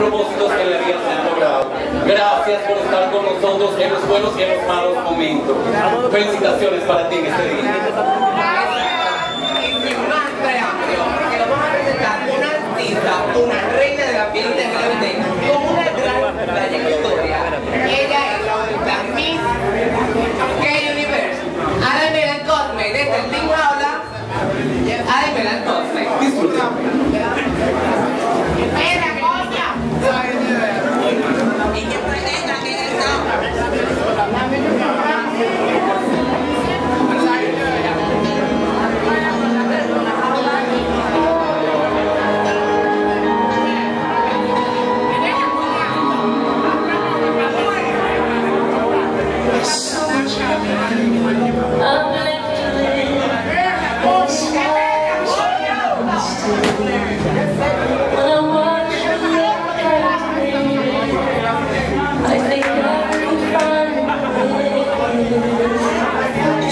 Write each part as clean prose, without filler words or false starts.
propósitos en la vida se han logrado. Gracias por estar con nosotros en los buenos y en los malos momentos. Felicitaciones para ti en este día. Y sin más preámbulo, que vamos a presentar una artista, una reina de la fiesta LGBT, con una gran trayectoria. Ella es la Miss K-Universe, Ada Melan Cosme, desde el Team Jaula, Ada Melan Cosme. Disfruten.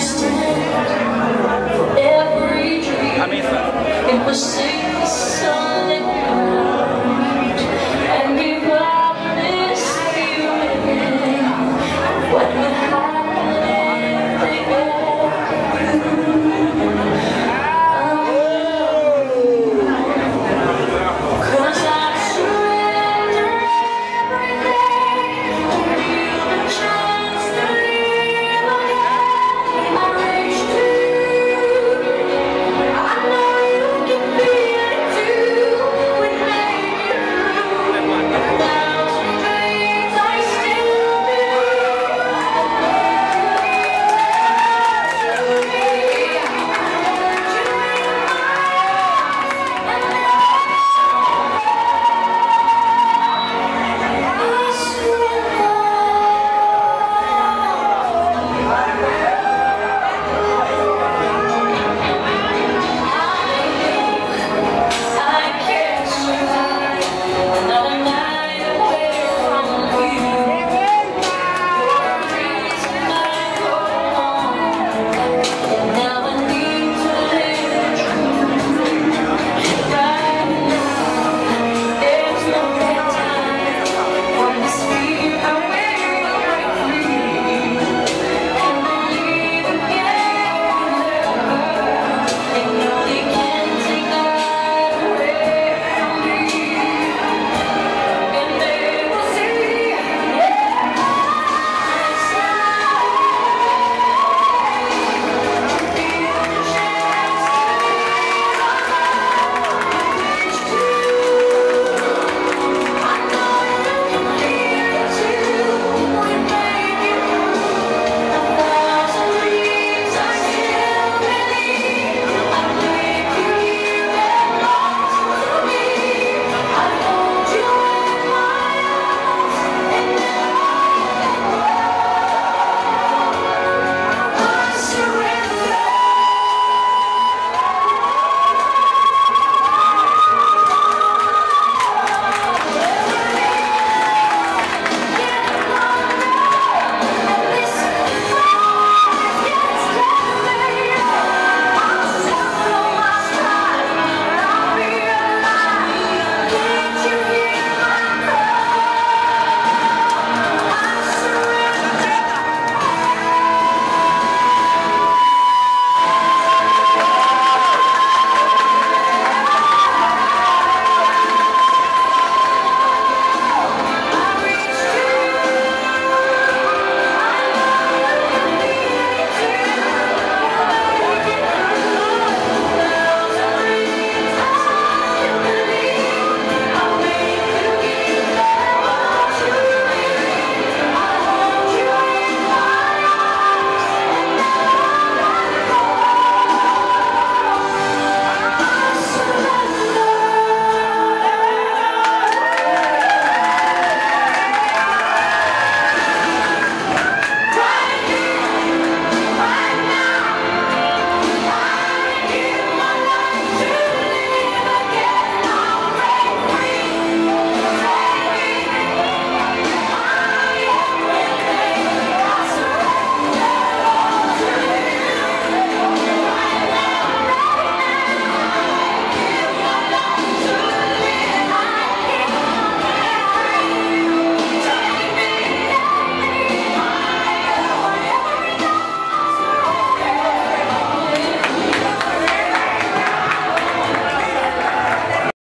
It was so